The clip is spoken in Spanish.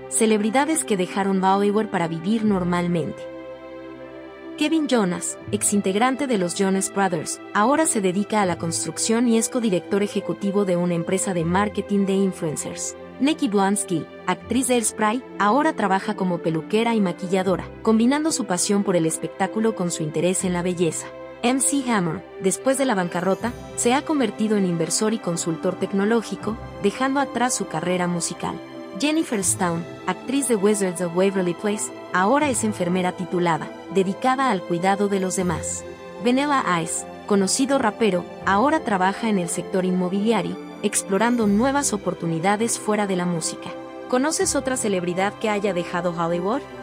Celebridades que dejaron Bollywood para vivir normalmente. Kevin Jonas, exintegrante de los Jonas Brothers, ahora se dedica a la construcción y es codirector ejecutivo de una empresa de marketing de influencers. Nikki Blonsky, actriz de Hairspray, ahora trabaja como peluquera y maquilladora, combinando su pasión por el espectáculo con su interés en la belleza. MC Hammer, después de la bancarrota, se ha convertido en inversor y consultor tecnológico, dejando atrás su carrera musical. Jennifer Stone, actriz de Wizards of Waverly Place, ahora es enfermera titulada, dedicada al cuidado de los demás. Vanilla Ice, conocido rapero, ahora trabaja en el sector inmobiliario, explorando nuevas oportunidades fuera de la música. ¿Conoces otra celebridad que haya dejado Hollywood?